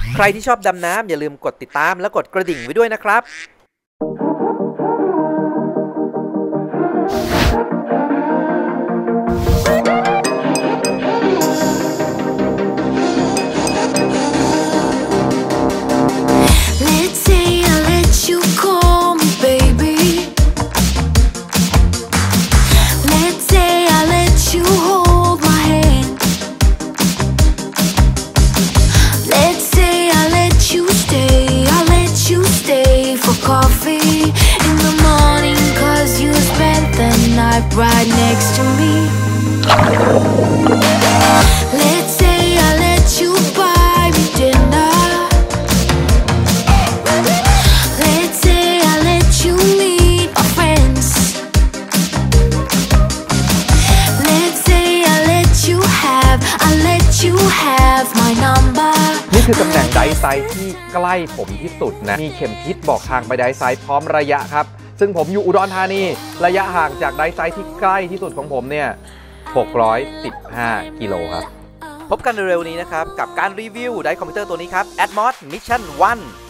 ใครที่ชอบดำน้ำอย่าลืมกดติดตามและกดกระดิ่งไว้ด้วยนะครับ right next to me. Let's say I let you buy me dinner. Let's say I let you meet my friends. Let's say I let you have my number. นี่คือตำแหน่งไดไซด์ที่ใกล้ผมที่สุดนะมีเข็มทิศบอกทางไปไดไซด์พร้อมระยะครับซึ่งผมอยู่อุดรธานีระยะห่างจากไดไซด์ที่ใกล้ที่สุดของผมเนี่ย615 กิโลครับพบกันเร็วๆนี้นะครับกับการรีวิวไดคอมพิวเตอร์ตัวนี้ครับ Atmos Mission 1